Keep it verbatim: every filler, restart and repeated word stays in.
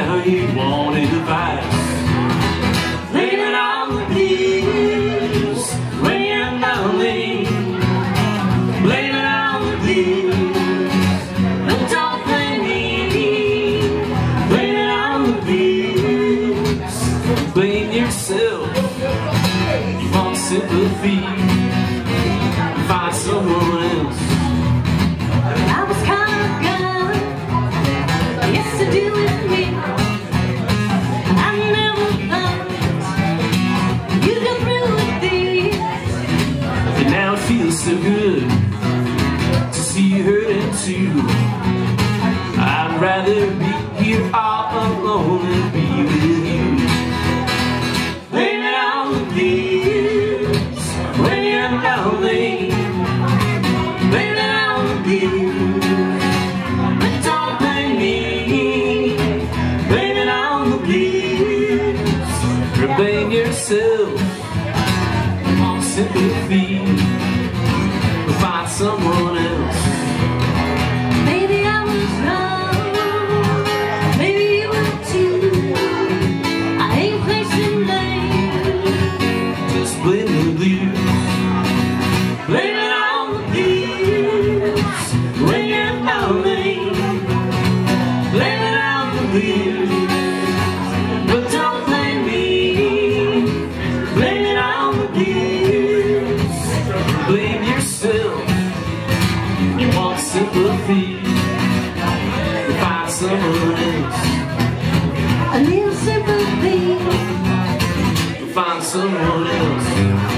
now you want advice. Blame it on the blues when you're lonely. Blame it on the blues, but don't blame me. Blame it on the blues. Blame yourself. You want sympathy, find someone else. I was kind of gone, yes to do with me. I never thought you'd go through with this. And now it feels so good to see you hurting too. I'd rather be here all alone than be with you. Blame it on the blues when you're lonely. Blame it on the blues, but don't blame me. Blame it on the blues, or blame yourself. Want sympathy, find someone else. Maybe I was wrong, maybe you were too. I ain't placing blame, Just blame the blues. Blame it on the blues when you're lonely. Blame it on the blues, but don't blame me. Blame it on the blues. Blame yourself. You want sympathy, find someone else. a little sympathy. Find someone else.